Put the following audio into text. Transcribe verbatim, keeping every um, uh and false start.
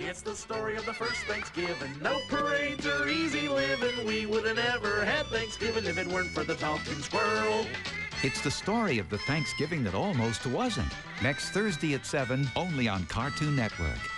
It's the story of the first Thanksgiving. No parades or easy living. We would have never had Thanksgiving if it weren't for the talking squirrel. It's the story of the Thanksgiving that almost wasn't. Next Thursday at seven, only on Cartoon Network.